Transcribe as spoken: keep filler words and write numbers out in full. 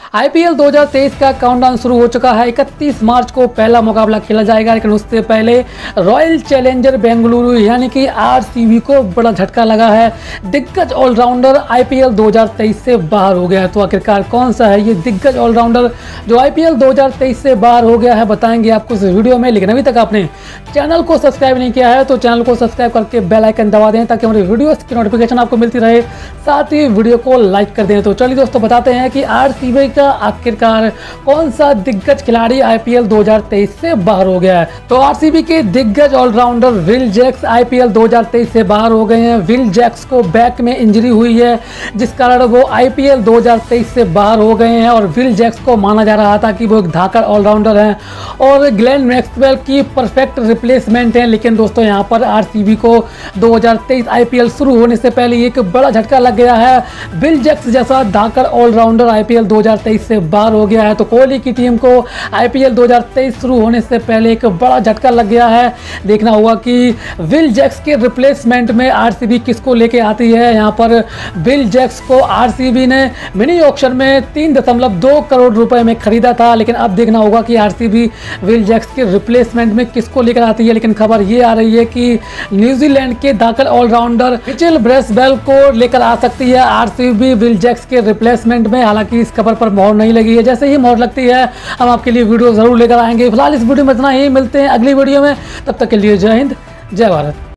IPL दो हज़ार तेईस का काउंटडाउन शुरू हो चुका है। इकतीस मार्च को पहला मुकाबला खेला जाएगा, लेकिन उससे पहले रॉयल चैलेंजर बेंगलुरु यानी कि आरसीबी को बड़ा झटका लगा है। दिग्गज ऑलराउंडर आईपीएल दो हज़ार तेईस से बाहर हो गया है। तो आखिरकार कौन सा है ये दिग्गज ऑलराउंडर जो आईपीएल दो हज़ार तेईस से बाहर हो गया है, बताएंगे आपको इस वीडियो में। लेकिन अभी तक आपने चैनल को सब्सक्राइब नहीं किया है तो चैनल को सब्सक्राइब करके बेल आइकन दबा दें ताकि हमारी वीडियोस की नोटिफिकेशन आपको मिलती रहे, साथ ही वीडियो को लाइक कर दें। तो चलिए दोस्तों बताते हैं कि आरसीबी का आखिरकार कौन सा दिग्गज खिलाड़ी आईपीएल दो हज़ार तेईस से बाहर हो गया है। तो आरसीबी के दिग्गज ऑलराउंडर विल जैक्स आईपीएल दो हज़ार तेईस से बाहर हो गए हैं। विल जैक्स को बैक में इंजरी हुई है, जिस कारण वो आईपीएल दो हज़ार तेईस से बाहर हो गए हैं। और विल जैक्स को माना जा रहा था कि वो एक धाकड़ ऑलराउंडर हैं और ग्लेन मैक्सवेल की परफेक्ट रिप्लेसमेंट है। लेकिन दोस्तों यहाँ पर आरसीबी को दो हज़ार तेईस आईपीएल शुरू होने से पहले एक बड़ा झटका लग गया है। विल जैक्स जैसा धाकड़ ऑलराउंडर आईपीएल दो हज़ार तेईस से बाहर हो गया है। तो कोहली की टीम को आईपीएल दो हज़ार तेईस शुरू होने से पहले एक बड़ा झटका लग गया है। देखना होगा कि विल जैक्स के रिप्लेसमेंट में आरसीबी किसको लेके आती है। यहाँ पर विल जैक्स को आरसीबी ने मिनी ऑक्शन में तीन दशमलव दो करोड़ रुपए में खरीदा था, लेकिन अब देखना होगा कि आरसीबी विल जैक्स के रिप्लेसमेंट में किसको लेकर आती है। लेकिन खबर ये आ रही है कि न्यूजीलैंड के धाकड़ ऑलराउंडर मिचेल ब्रेसवेल को लेकर आ सकती है आरसीबी विल जैक्स के रिप्लेसमेंट में। हालांकि इस खबर पर मोहर नहीं लगी है, जैसे ही मोहर लगती है हम आपके लिए वीडियो जरूर लेकर आएंगे। फिलहाल इस वीडियो में इतना ही, मिलते हैं अगली वीडियो में, तब तक के लिए जय हिंद जय भारत।